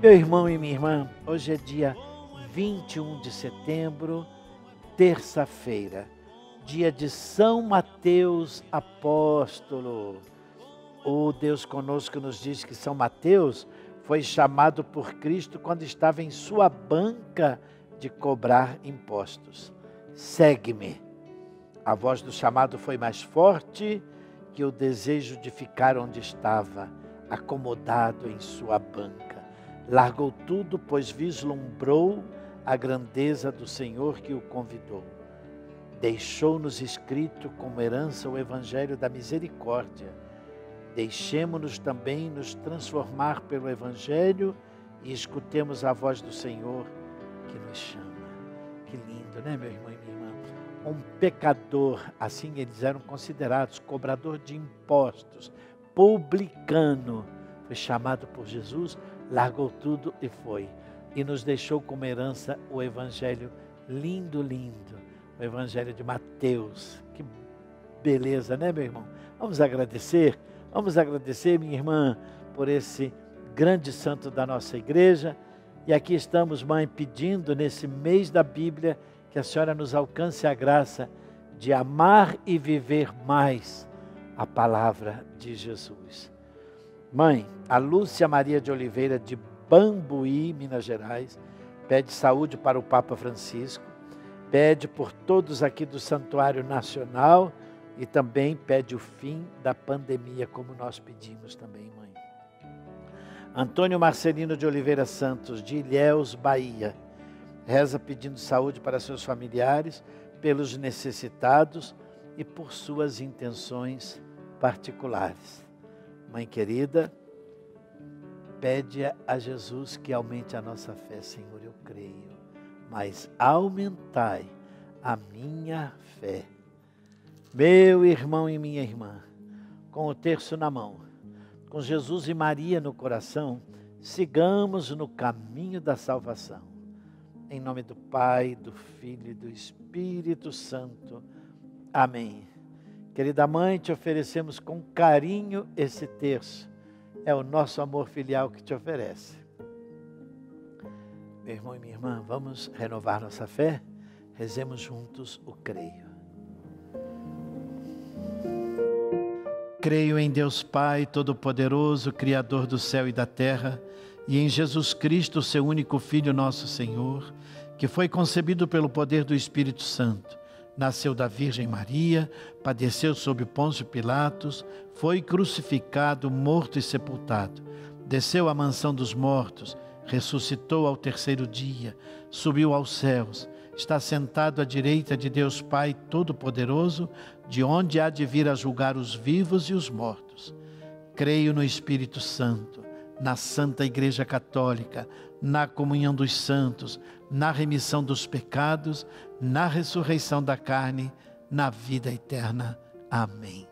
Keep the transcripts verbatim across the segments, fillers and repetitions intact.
Meu irmão e minha irmã, hoje é dia vinte e um de setembro, terça-feira, dia de São Mateus Apóstolo. O Deus conosco nos diz que São Mateus foi chamado por Cristo quando estava em sua banca de cobrar impostos. Segue-me. A voz do chamado foi mais forte que o desejo de ficar onde estava, acomodado em sua banca. Largou tudo, pois vislumbrou a grandeza do Senhor que o convidou. Deixou-nos escrito como herança o Evangelho da misericórdia. Deixemo-nos também nos transformar pelo Evangelho e escutemos a voz do Senhor que nos chama. Que lindo, né, meu irmão e minha irmã? Um pecador, assim eles eram considerados, cobrador de impostos, publicano, foi chamado por Jesus, largou tudo e foi. E nos deixou como herança o Evangelho lindo, lindo, o Evangelho de Mateus. Que beleza, né, meu irmão? Vamos agradecer, vamos agradecer, minha irmã, por esse grande santo da nossa igreja. E aqui estamos, mãe, pedindo nesse mês da Bíblia que a senhora nos alcance a graça de amar e viver mais a palavra de Jesus. Mãe, a Lúcia Maria de Oliveira de Bambuí, Minas Gerais, pede saúde para o Papa Francisco, pede por todos aqui do Santuário Nacional e também pede o fim da pandemia, como nós pedimos também, mãe. Antônio Marcelino de Oliveira Santos, de Ilhéus, Bahia, reza pedindo saúde para seus familiares, pelos necessitados e por suas intenções particulares. Mãe querida, pede a Jesus que aumente a nossa fé. Senhor, eu creio, mas aumentai a minha fé. Meu irmão e minha irmã, com o terço na mão, com Jesus e Maria no coração, sigamos no caminho da salvação. Em nome do Pai, do Filho e do Espírito Santo. Amém. Querida mãe, te oferecemos com carinho esse terço. É o nosso amor filial que te oferece. Meu irmão e minha irmã, vamos renovar nossa fé? Rezemos juntos o creio. Creio em Deus Pai Todo-Poderoso, Criador do céu e da terra, e em Jesus Cristo, seu único Filho, nosso Senhor, que foi concebido pelo poder do Espírito Santo. Nasceu da Virgem Maria, padeceu sob Pôncio Pilatos, foi crucificado, morto e sepultado. Desceu à mansão dos mortos, ressuscitou ao terceiro dia, subiu aos céus, está sentado à direita de Deus Pai Todo-Poderoso, de onde há de vir a julgar os vivos e os mortos. Creio no Espírito Santo, na Santa Igreja Católica, na comunhão dos santos, na remissão dos pecados, na ressurreição da carne, na vida eterna. Amém.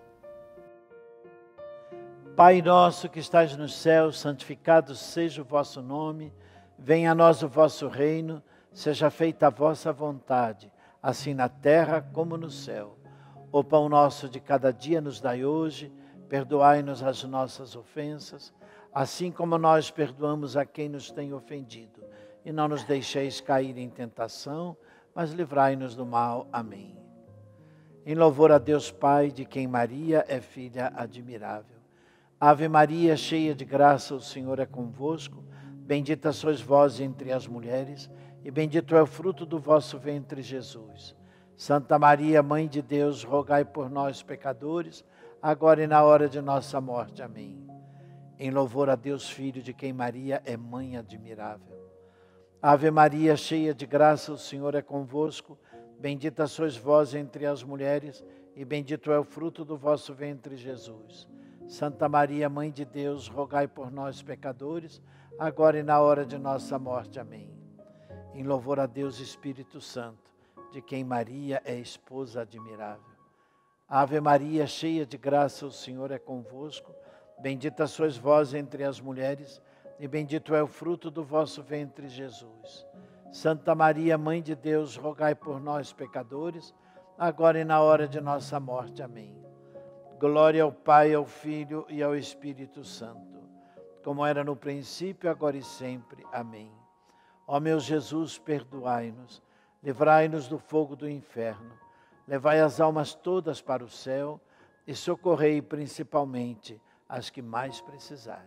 Pai nosso que estás nos céus, santificado seja o vosso nome, venha a nós o vosso reino, seja feita a vossa vontade, assim na terra como no céu. O pão nosso de cada dia nos dai hoje, perdoai-nos as nossas ofensas, assim como nós perdoamos a quem nos tem ofendido. E não nos deixeis cair em tentação, mas livrai-nos do mal. Amém. Em louvor a Deus Pai, de quem Maria é filha admirável. Ave Maria, cheia de graça, o Senhor é convosco. Bendita sois vós entre as mulheres, e bendito é o fruto do vosso ventre, Jesus. Santa Maria, Mãe de Deus, rogai por nós, pecadores, agora e na hora de nossa morte. Amém. Em louvor a Deus Filho, de quem Maria é mãe admirável. Ave Maria, cheia de graça, o Senhor é convosco. Bendita sois vós entre as mulheres, e bendito é o fruto do vosso ventre, Jesus. Santa Maria, Mãe de Deus, rogai por nós, pecadores, agora e na hora de nossa morte. Amém. Em louvor a Deus Espírito Santo, de quem Maria é esposa admirável. Ave Maria, cheia de graça, o Senhor é convosco. Bendita sois vós entre as mulheres, e bendito é o fruto do vosso ventre, Jesus. Santa Maria, Mãe de Deus, rogai por nós, pecadores, agora e na hora de nossa morte. Amém. Glória ao Pai, ao Filho e ao Espírito Santo, como era no princípio, agora e sempre. Amém. Ó meu Jesus, perdoai-nos, livrai-nos do fogo do inferno, levai as almas todas para o céu e socorrei principalmente as que mais precisarem.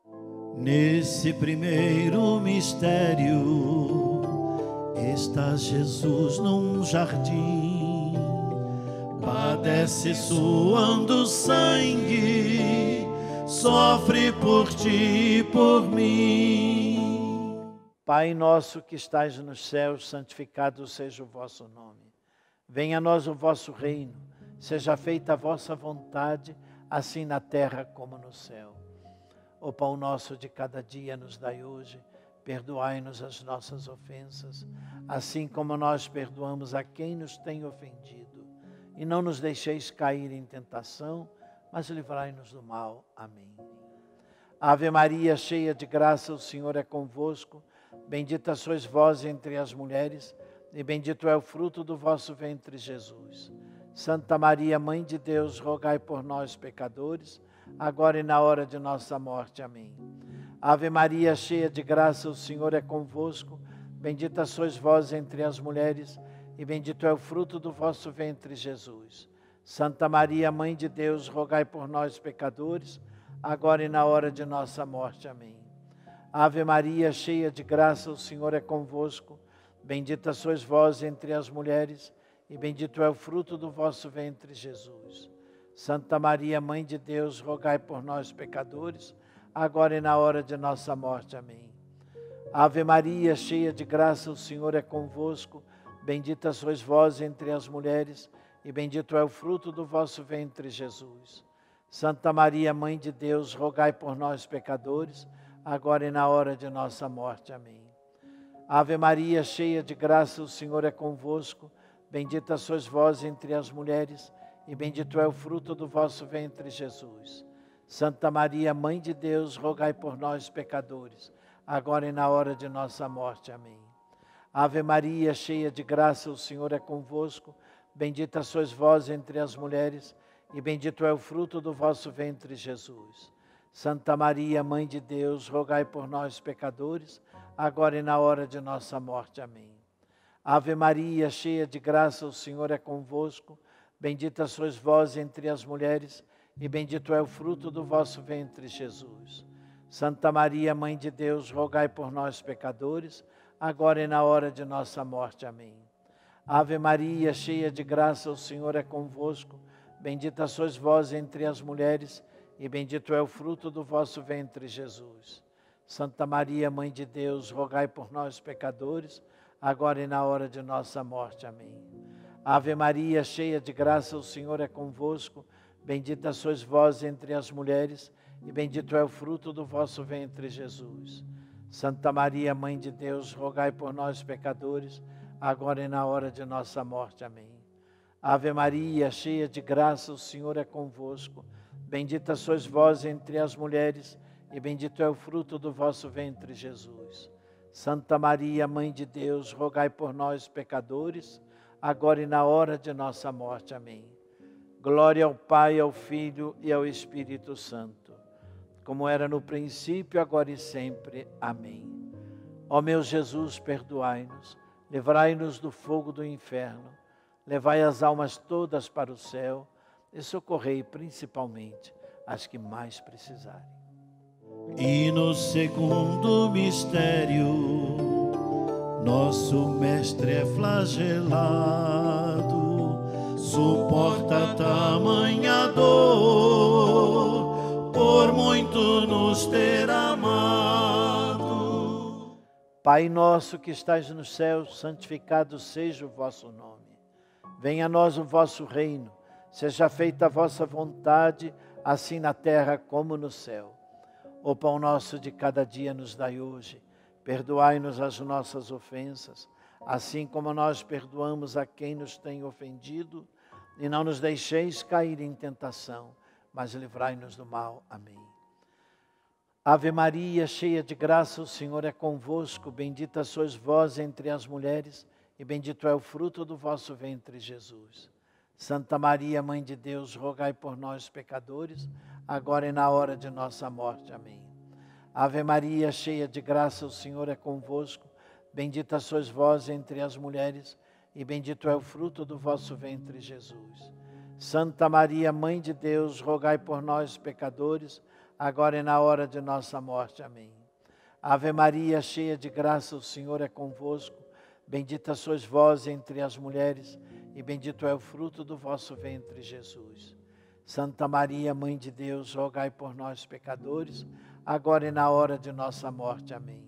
Nesse primeiro mistério, está Jesus num jardim, padece suando sangue, sofre por ti e por mim. Pai nosso que estais nos céus, santificado seja o vosso nome. Venha a nós o vosso reino, seja feita a vossa vontade, assim na terra como no céu. O pão nosso de cada dia nos dai hoje, perdoai-nos as nossas ofensas, assim como nós perdoamos a quem nos tem ofendido. E não nos deixeis cair em tentação, mas livrai-nos do mal. Amém. Ave Maria, cheia de graça, o Senhor é convosco. Bendita sois vós entre as mulheres, e bendito é o fruto do vosso ventre, Jesus. Santa Maria, Mãe de Deus, rogai por nós, pecadores, agora e na hora de nossa morte. Amém. Ave Maria, cheia de graça, o Senhor é convosco. Bendita sois vós entre as mulheres, e bendito é o fruto do vosso ventre, Jesus. Santa Maria, Mãe de Deus, rogai por nós, pecadores, agora e na hora de nossa morte. Amém. Ave Maria, cheia de graça, o Senhor é convosco. Bendita sois vós entre as mulheres, e bendito é o fruto do vosso ventre, Jesus. Santa Maria, Mãe de Deus, rogai por nós, pecadores, agora e na hora de nossa morte. Amém. Ave Maria, cheia de graça, o Senhor é convosco. Bendita sois vós entre as mulheres, e bendito é o fruto do vosso ventre, Jesus. Santa Maria, Mãe de Deus, rogai por nós, pecadores, agora e na hora de nossa morte. Amém. Ave Maria, cheia de graça, o Senhor é convosco. Bendita sois vós entre as mulheres, e bendito é o fruto do vosso ventre, Jesus. Santa Maria, Mãe de Deus, rogai por nós, pecadores, agora e na hora de nossa morte. Amém. Ave Maria, cheia de graça, o Senhor é convosco. Bendita sois vós entre as mulheres, e bendito é o fruto do vosso ventre, Jesus. Santa Maria, Mãe de Deus, rogai por nós, pecadores, agora e na hora de nossa morte. Amém. Ave Maria, cheia de graça, o Senhor é convosco. Bendita sois vós entre as mulheres, e bendito é o fruto do vosso ventre, Jesus. Santa Maria, Mãe de Deus, rogai por nós, pecadores, agora e na hora de nossa morte. Amém. Ave Maria, cheia de graça, o Senhor é convosco. Bendita sois vós entre as mulheres, e bendito é o fruto do vosso ventre, Jesus. Santa Maria, Mãe de Deus, rogai por nós, pecadores, agora e na hora de nossa morte. Amém. Ave Maria, cheia de graça, o Senhor é convosco. Bendita sois vós entre as mulheres, e bendito é o fruto do vosso ventre, Jesus. Santa Maria, Mãe de Deus, rogai por nós, pecadores, agora e na hora de nossa morte. Amém. Ave Maria, cheia de graça, o Senhor é convosco. Bendita sois vós entre as mulheres, e bendito é o fruto do vosso ventre, Jesus. Santa Maria, Mãe de Deus, rogai por nós, pecadores, agora e na hora de nossa morte. Amém. Glória ao Pai, ao Filho e ao Espírito Santo, como era no princípio, agora e sempre. Amém. Ó meu Jesus, perdoai-nos, livrai-nos do fogo do inferno, levai as almas todas para o céu e socorrei principalmente as que mais precisarem. E no segundo mistério, nosso Mestre é flagelado, suporta tamanha dor, por muito nos ter amado. Pai nosso que estais nos céus, santificado seja o vosso nome. Venha a nós o vosso reino, seja feita a vossa vontade, assim na terra como no céu. O pão nosso de cada dia nos dai hoje. Perdoai-nos as nossas ofensas, assim como nós perdoamos a quem nos tem ofendido. E não nos deixeis cair em tentação, mas livrai-nos do mal. Amém. Ave Maria, cheia de graça, o Senhor é convosco. Bendita sois vós entre as mulheres, e bendito é o fruto do vosso ventre, Jesus. Santa Maria, Mãe de Deus, rogai por nós, pecadores, agora e na hora de nossa morte. Amém. Ave Maria, cheia de graça, o Senhor é convosco. Bendita sois vós entre as mulheres, e bendito é o fruto do vosso ventre, Jesus. Santa Maria, Mãe de Deus, rogai por nós, pecadores, agora e na hora de nossa morte. Amém. Ave Maria, cheia de graça, o Senhor é convosco. Bendita sois vós entre as mulheres, e bendito é o fruto do vosso ventre, Jesus. Santa Maria, Mãe de Deus, rogai por nós, pecadores, agora e na hora de nossa morte. Amém.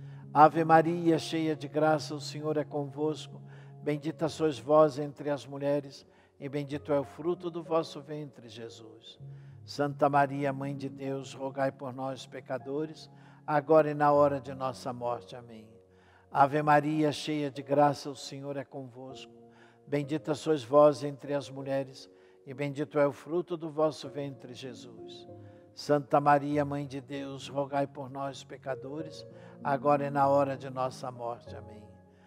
Ave Maria, cheia de graça, o Senhor é convosco. Bendita sois vós entre as mulheres, e bendito é o fruto do vosso ventre, Jesus. Santa Maria, Mãe de Deus, rogai por nós, pecadores, agora e na hora de nossa morte. Amém. Ave Maria, cheia de graça, o Senhor é convosco. Bendita sois vós entre as mulheres, e bendito é o fruto do vosso ventre, Jesus. Santa Maria, Mãe de Deus, rogai por nós, pecadores, agora e na hora de nossa morte. Amém.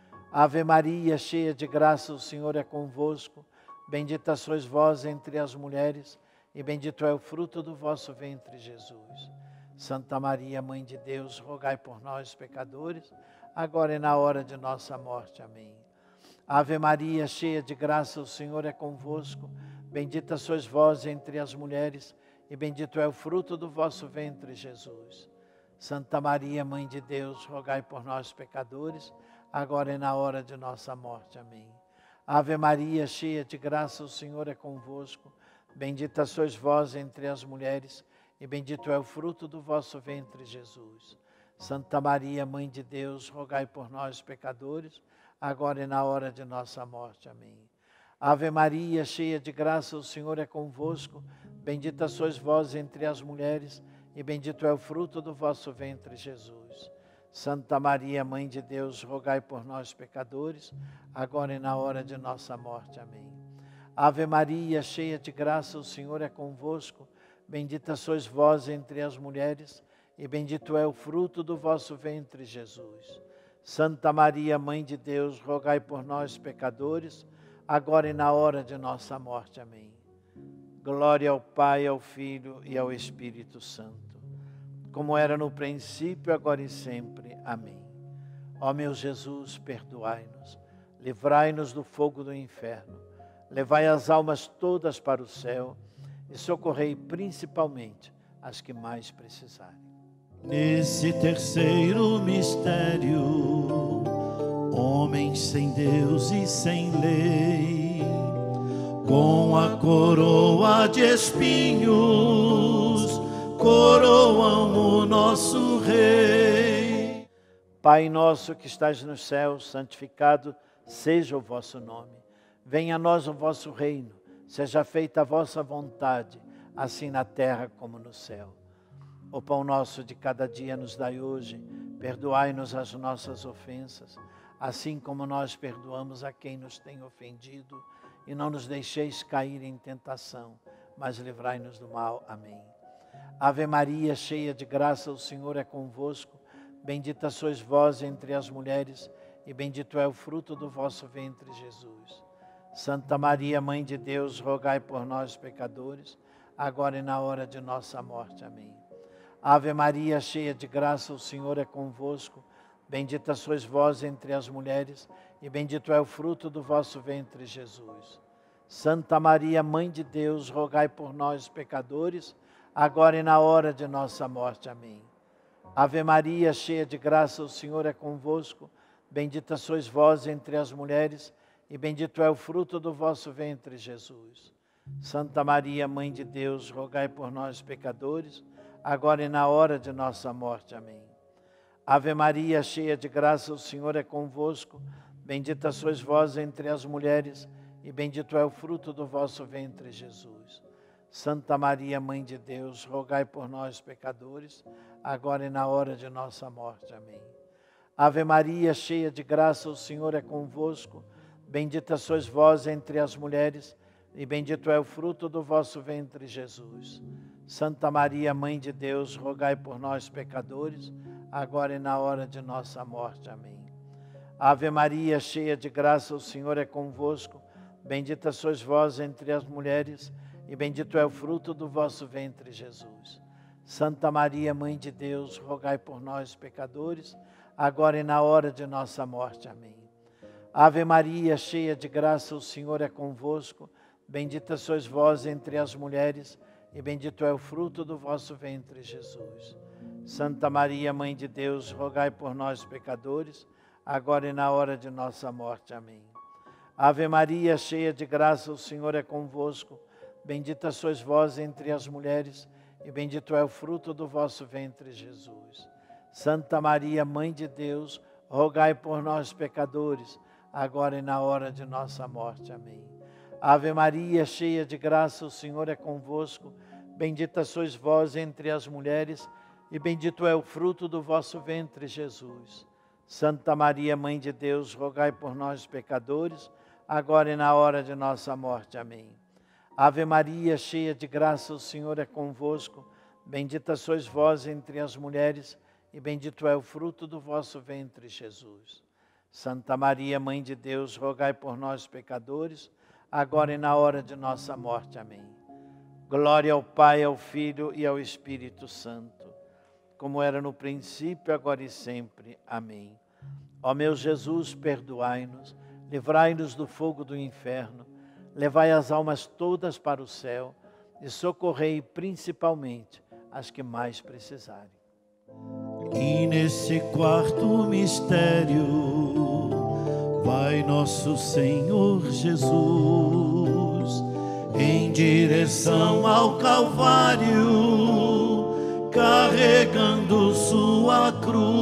Ave Maria, cheia de graça, o Senhor é convosco. Bendita sois vós entre as mulheres, e bendito é o fruto do vosso ventre, Jesus. Santa Maria, Mãe de Deus, rogai por nós, pecadores, agora e na hora de nossa morte. Amém. Ave Maria, cheia de graça, o Senhor é convosco. Bendita sois vós entre as mulheres, e bendito é o fruto do vosso ventre, Jesus. Santa Maria, Mãe de Deus, rogai por nós, pecadores, agora e na hora de nossa morte. Amém. Ave Maria, cheia de graça, o Senhor é convosco. Bendita sois vós entre as mulheres, e bendito é o fruto do vosso ventre, Jesus. Santa Maria, Mãe de Deus, rogai por nós, pecadores, agora e na hora de nossa morte. Amém. Ave Maria, cheia de graça, o Senhor é convosco. Bendita sois vós entre as mulheres, e bendito é o fruto do vosso ventre, Jesus. Santa Maria, Mãe de Deus, rogai por nós, pecadores, agora e na hora de nossa morte. Amém. Ave Maria, cheia de graça, o Senhor é convosco. Bendita sois vós entre as mulheres, e bendito é o fruto do vosso ventre, Jesus. Santa Maria, Mãe de Deus, rogai por nós, pecadores, agora e na hora de nossa morte. Amém. Glória ao Pai, ao Filho e ao Espírito Santo, como era no princípio, agora e sempre. Amém. Ó meu Jesus, perdoai-nos, livrai-nos do fogo do inferno, levai as almas todas para o céu e socorrei principalmente as que mais precisarem. Nesse terceiro mistério, homem sem Deus e sem lei, com a coroa de espinhos, coroam o nosso Rei. Pai nosso que estás nos céus, santificado seja o vosso nome. Venha a nós o vosso reino, seja feita a vossa vontade, assim na terra como no céu. O pão nosso de cada dia nos dai hoje, perdoai-nos as nossas ofensas, assim como nós perdoamos a quem nos tem ofendido, e não nos deixeis cair em tentação, mas livrai-nos do mal. Amém. Ave Maria, cheia de graça, o Senhor é convosco. Bendita sois vós entre as mulheres, e bendito é o fruto do vosso ventre, Jesus. Santa Maria, Mãe de Deus, rogai por nós, pecadores, agora e na hora de nossa morte. Amém. Ave Maria, cheia de graça, o Senhor é convosco. Bendita sois vós entre as mulheres, e bendito é o fruto do vosso ventre, Jesus. Santa Maria, Mãe de Deus, rogai por nós, pecadores, agora e na hora de nossa morte. Amém. Ave Maria, cheia de graça, o Senhor é convosco. Bendita sois vós entre as mulheres, e bendito é o fruto do vosso ventre, Jesus. Santa Maria, Mãe de Deus, rogai por nós, pecadores, agora e na hora de nossa morte. Amém. Ave Maria, cheia de graça, o Senhor é convosco. Bendita sois vós entre as mulheres, e bendito é o fruto do vosso ventre, Jesus. Santa Maria, Mãe de Deus, rogai por nós, pecadores, agora e na hora de nossa morte. Amém. Ave Maria, cheia de graça, o Senhor é convosco. Bendita sois vós entre as mulheres, e bendito é o fruto do vosso ventre, Jesus. Santa Maria, Mãe de Deus, rogai por nós, pecadores, agora e na hora de nossa morte. Amém. Ave Maria, cheia de graça, o Senhor é convosco. Bendita sois vós entre as mulheres, e bendito é o fruto do vosso ventre, Jesus. Santa Maria, Mãe de Deus, rogai por nós, pecadores, agora e na hora de nossa morte. Amém. Ave Maria, cheia de graça, o Senhor é convosco. Bendita sois vós entre as mulheres, e bendito é o fruto do vosso ventre, Jesus. Santa Maria, Mãe de Deus, rogai por nós, pecadores, agora e na hora de nossa morte. Amém. Ave Maria, cheia de graça, o Senhor é convosco. Bendita sois vós entre as mulheres, e bendito é o fruto do vosso ventre, Jesus. Santa Maria, Mãe de Deus, rogai por nós, pecadores, agora e na hora de nossa morte. Amém. Ave Maria, cheia de graça, o Senhor é convosco. Bendita sois vós entre as mulheres, e bendito é o fruto do vosso ventre, Jesus. Santa Maria, Mãe de Deus, rogai por nós, pecadores, agora e na hora de nossa morte. Amém. Ave Maria, cheia de graça, o Senhor é convosco. Bendita sois vós entre as mulheres, e bendito é o fruto do vosso ventre, Jesus. Santa Maria, Mãe de Deus, rogai por nós, pecadores, agora e na hora de nossa morte. Amém. Glória ao Pai, ao Filho e ao Espírito Santo, como era no princípio, agora e sempre. Amém. Ó meu Jesus, perdoai-nos, livrai-nos do fogo do inferno, levai as almas todas para o céu e socorrei principalmente as que mais precisarem. E nesse quarto mistério vai nosso Senhor Jesus em direção ao Calvário, carregando sua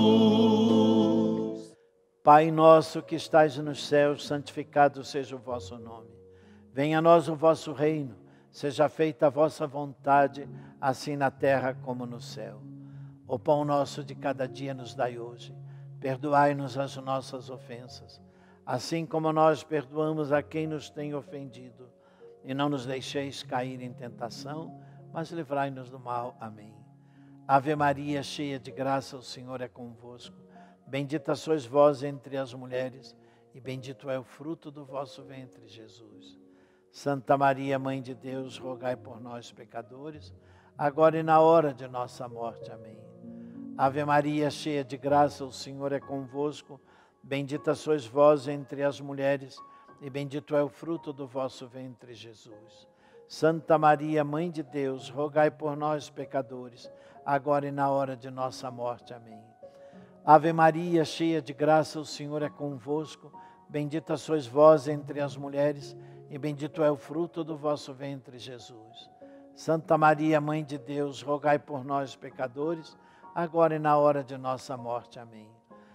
cruz. Pai nosso que estais nos céus, santificado seja o vosso nome. Venha a nós o vosso reino, seja feita a vossa vontade, assim na terra como no céu. O pão nosso de cada dia nos dai hoje. Perdoai-nos as nossas ofensas, assim como nós perdoamos a quem nos tem ofendido. E não nos deixeis cair em tentação, mas livrai-nos do mal. Amém. Ave Maria, cheia de graça, o Senhor é convosco. Bendita sois vós entre as mulheres, e bendito é o fruto do vosso ventre, Jesus. Santa Maria, Mãe de Deus, rogai por nós, pecadores, agora e na hora de nossa morte. Amém. Ave Maria, cheia de graça, o Senhor é convosco. Bendita sois vós entre as mulheres, e bendito é o fruto do vosso ventre, Jesus. Santa Maria, Mãe de Deus, rogai por nós, pecadores, agora e na hora de nossa morte. Amém. Ave Maria, cheia de graça, o Senhor é convosco. Bendita sois vós entre as mulheres, e bendito é o fruto do vosso ventre, Jesus. Santa Maria, Mãe de Deus, rogai por nós, pecadores, agora e na hora de nossa morte. Amém.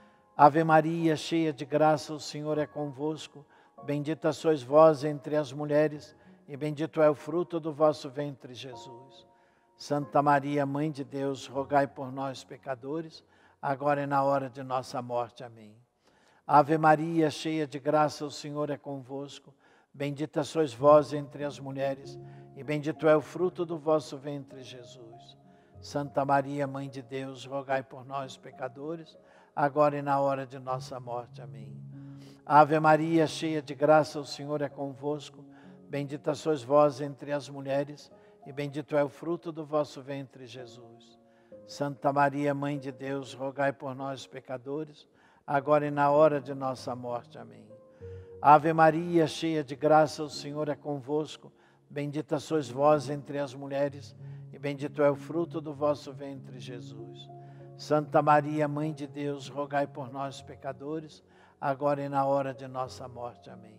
Ave Maria, cheia de graça, o Senhor é convosco. Bendita sois vós entre as mulheres, e bendito é o fruto do vosso ventre, Jesus. Santa Maria, Mãe de Deus, rogai por nós, pecadores, agora e na hora de nossa morte. Amém. Ave Maria, cheia de graça, o Senhor é convosco. Bendita sois vós entre as mulheres, e bendito é o fruto do vosso ventre, Jesus. Santa Maria, Mãe de Deus, rogai por nós, pecadores, agora e na hora de nossa morte. Amém. Ave Maria, cheia de graça, o Senhor é convosco. Bendita sois vós entre as mulheres, e bendito é o fruto do vosso ventre, Jesus. Santa Maria, Mãe de Deus, rogai por nós, pecadores, agora e na hora de nossa morte. Amém. Ave Maria, cheia de graça, o Senhor é convosco. Bendita sois vós entre as mulheres, e bendito é o fruto do vosso ventre, Jesus. Santa Maria, Mãe de Deus, rogai por nós, pecadores, agora e na hora de nossa morte. Amém.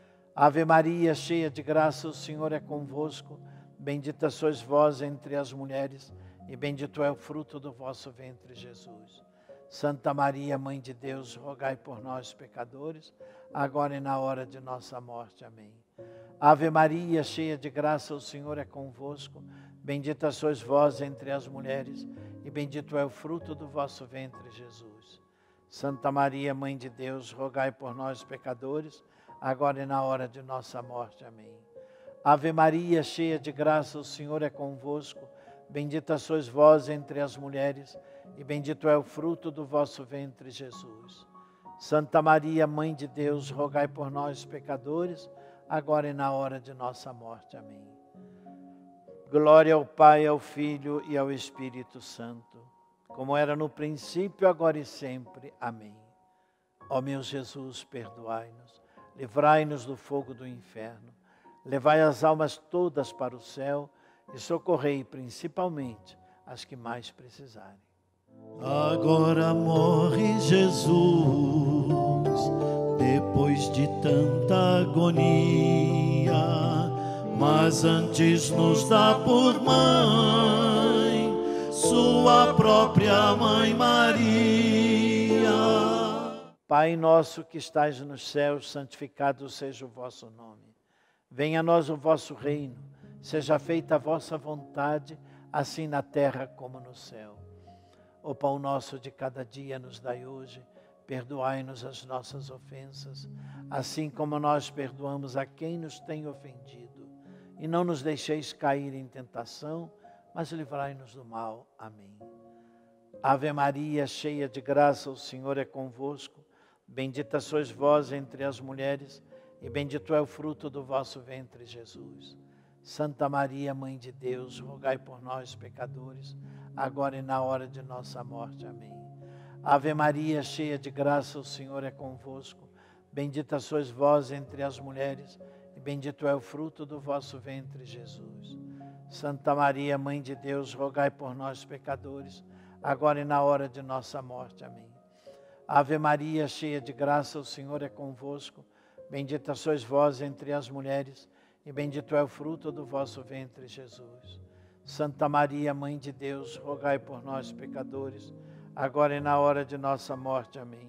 Ave Maria, cheia de graça, o Senhor é convosco. Bendita sois vós entre as mulheres, e bendito é o fruto do vosso ventre, Jesus. Santa Maria, Mãe de Deus, rogai por nós, pecadores, agora e na hora de nossa morte. Amém. Ave Maria, cheia de graça, o Senhor é convosco. Bendita sois vós entre as mulheres, e bendito é o fruto do vosso ventre, Jesus. Santa Maria, Mãe de Deus, rogai por nós, pecadores, agora e na hora de nossa morte. Amém. Ave Maria, cheia de graça, o Senhor é convosco. Bendita sois vós entre as mulheres, e bendito é o fruto do vosso ventre, Jesus. Santa Maria, Mãe de Deus, rogai por nós, pecadores, agora e na hora de nossa morte. Amém. Glória ao Pai, ao Filho e ao Espírito Santo, como era no princípio, agora e sempre. Amém. Ó meu Jesus, perdoai-nos, livrai-nos do fogo do inferno, levai as almas todas para o céu e socorrei principalmente as que mais precisarem. Agora morre Jesus, depois de tanta agonia, mas antes nos dá por mãe sua própria mãe Maria. Pai nosso que estais nos céus, santificado seja o vosso nome. Venha a nós o vosso reino, seja feita a vossa vontade, assim na terra como no céu. O pão nosso de cada dia nos dai hoje, perdoai-nos as nossas ofensas, assim como nós perdoamos a quem nos tem ofendido. E não nos deixeis cair em tentação, mas livrai-nos do mal. Amém. Ave Maria, cheia de graça, o Senhor é convosco. Bendita sois vós entre as mulheres, e bendito é o fruto do vosso ventre, Jesus. Santa Maria, Mãe de Deus, rogai por nós, pecadores, agora e na hora de nossa morte. Amém. Ave Maria, cheia de graça, o Senhor é convosco. Bendita sois vós entre as mulheres, e bendito é o fruto do vosso ventre, Jesus. Santa Maria, Mãe de Deus, rogai por nós, pecadores, agora e na hora de nossa morte. Amém. Ave Maria, cheia de graça, o Senhor é convosco. Bendita sois vós entre as mulheres, e bendito é o fruto do vosso ventre, Jesus. Santa Maria, Mãe de Deus, rogai por nós, pecadores, agora e na hora de nossa morte. Amém.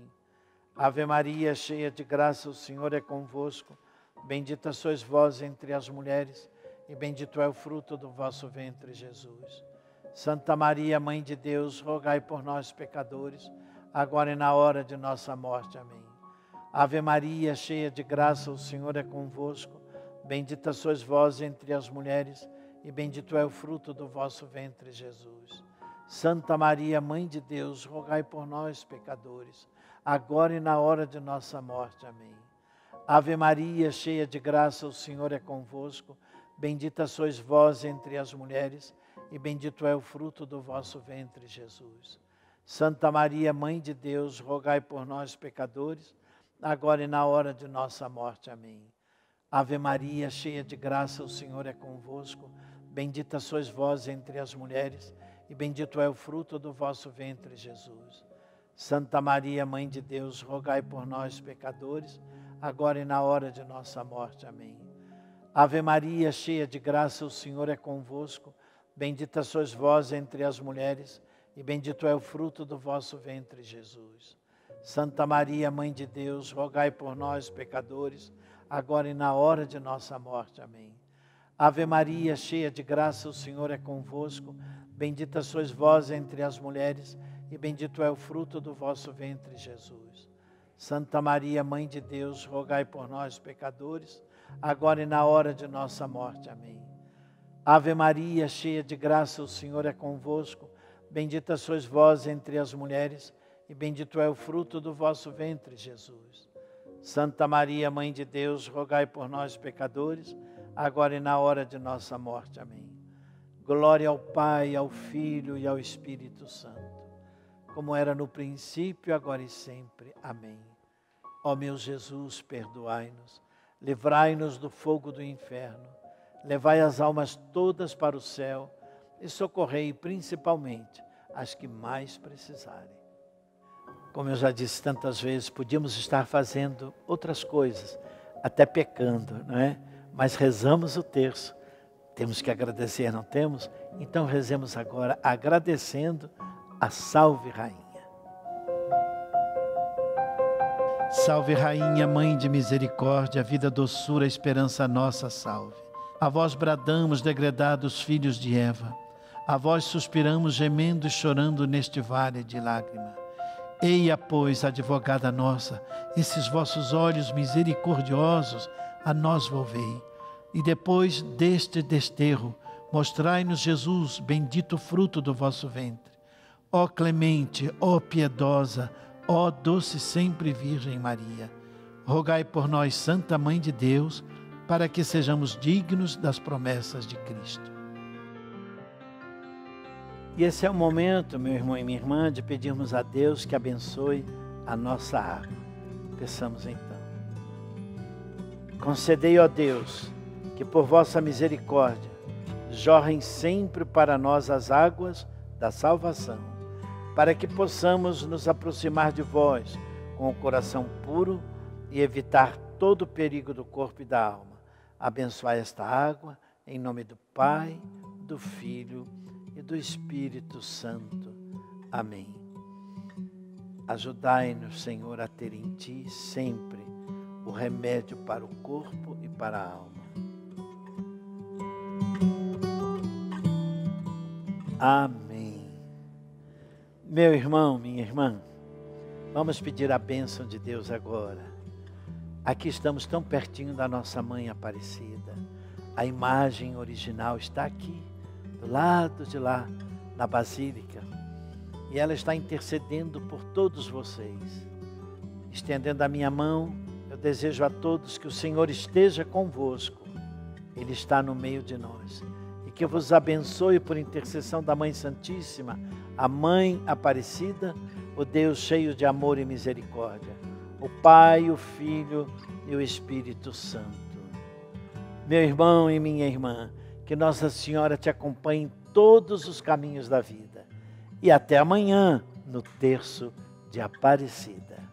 Ave Maria, cheia de graça, o Senhor é convosco. Bendita sois vós entre as mulheres, e bendito é o fruto do vosso ventre, Jesus. Santa Maria, Mãe de Deus, rogai por nós, pecadores, agora e na hora de nossa morte. Amém. Ave Maria, cheia de graça, o Senhor é convosco. Bendita sois vós entre as mulheres, e bendito é o fruto do vosso ventre, Jesus. Santa Maria, Mãe de Deus, rogai por nós, pecadores, agora e na hora de nossa morte. Amém. Ave Maria, cheia de graça, o Senhor é convosco. Bendita sois vós entre as mulheres, e bendito é o fruto do vosso ventre, Jesus. Santa Maria, Mãe de Deus, rogai por nós, pecadores, agora e na hora de nossa morte. Amém. Ave Maria, cheia de graça, o Senhor é convosco. Bendita sois vós entre as mulheres, e bendito é o fruto do vosso ventre, Jesus. Santa Maria, Mãe de Deus, rogai por nós, pecadores, agora e na hora de nossa morte. Amém. Ave Maria, cheia de graça, o Senhor é convosco. Bendita sois vós entre as mulheres, e bendito é o fruto do vosso ventre, Jesus. Santa Maria, Mãe de Deus, rogai por nós, pecadores, agora e na hora de nossa morte. Amém. Ave Maria, cheia de graça, o Senhor é convosco. Bendita sois vós entre as mulheres, e bendito é o fruto do vosso ventre, Jesus. Santa Maria, Mãe de Deus, rogai por nós, pecadores, agora e na hora de nossa morte. Amém. Ave Maria, cheia de graça, o Senhor é convosco. Bendita sois vós entre as mulheres, e bendito é o fruto do vosso ventre, Jesus. Santa Maria, Mãe de Deus, rogai por nós, pecadores, agora e na hora de nossa morte. Amém. Glória ao Pai, ao Filho e ao Espírito Santo, como era no princípio, agora e sempre. Amém. Ó meu Jesus, perdoai-nos, livrai-nos do fogo do inferno, levai as almas todas para o céu e socorrei principalmente as que mais precisarem. Como eu já disse tantas vezes, podíamos estar fazendo outras coisas, até pecando, não é? Mas rezamos o terço. Temos que agradecer, não temos? Então rezemos agora agradecendo a Salve Rainha. Salve Rainha, Mãe de misericórdia, vida, doçura, esperança nossa, salve. A vós bradamos, degredados filhos de Eva. A vós suspiramos, gemendo e chorando neste vale de lágrima. Eia, pois, advogada nossa, esses vossos olhos misericordiosos a nós volvei. E depois deste desterro, mostrai-nos Jesus, bendito fruto do vosso ventre. Ó clemente, ó piedosa, ó doce sempre Virgem Maria, rogai por nós, Santa Mãe de Deus, para que sejamos dignos das promessas de Cristo. E esse é o momento, meu irmão e minha irmã, de pedirmos a Deus que abençoe a nossa água. Peçamos então. Concedei, ó Deus, que por vossa misericórdia jorrem sempre para nós as águas da salvação, para que possamos nos aproximar de vós com o coração puro e evitar todo o perigo do corpo e da alma. Abençoai esta água, em nome do Pai, do Filho e do Espírito Santo. Amém. Ajudai-nos, Senhor, a ter em Ti sempre o remédio para o corpo e para a alma. Amém. Meu irmão, minha irmã, vamos pedir a bênção de Deus agora. Aqui estamos tão pertinho da nossa Mãe Aparecida. A imagem original está aqui, do lado de lá, na Basílica. E ela está intercedendo por todos vocês. Estendendo a minha mão, eu desejo a todos que o Senhor esteja convosco. Ele está no meio de nós. E que vos abençoe por intercessão da Mãe Santíssima, a Mãe Aparecida, o Deus cheio de amor e misericórdia, o Pai, o Filho e o Espírito Santo. Meu irmão e minha irmã, que Nossa Senhora te acompanhe em todos os caminhos da vida. E até amanhã, no terço de Aparecida.